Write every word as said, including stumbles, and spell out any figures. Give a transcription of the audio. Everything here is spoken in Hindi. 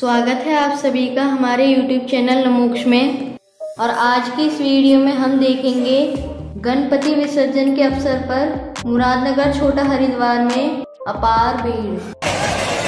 स्वागत है आप सभी का हमारे यूट्यूब चैनल नमोक्ष में। और आज की इस वीडियो में हम देखेंगे गणपति विसर्जन के अवसर पर मुरादनगर छोटा हरिद्वार में अपार भीड़।